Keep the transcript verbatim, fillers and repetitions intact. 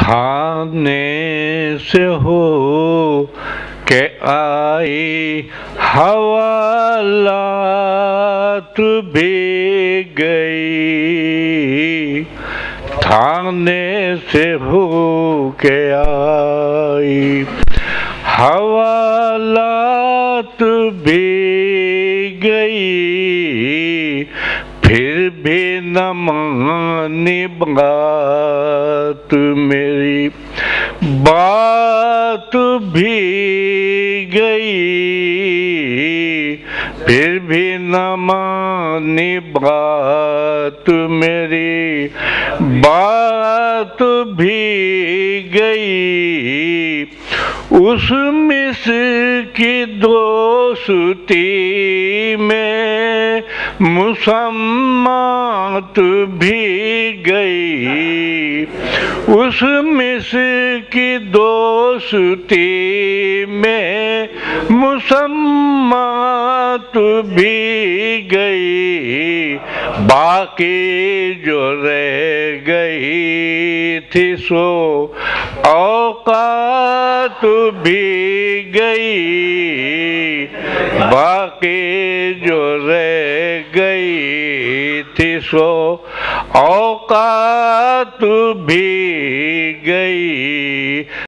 थाने से हो के आई हवालात भी गई, थाने से हो के आई हवालात भी गई, फिर भी न मानी बात मेरी, बात भी गई, फिर भी न मानी बात मेरी, बात भी गई। उस मिस की दोस्ती में मुसम्मात भी गई, उस मिस की दोस्ती में मुसम्मात भी गई, बाकी जो रह गई थी सो औकात भी गई, बाकी जो रह गई थी सो औकात भी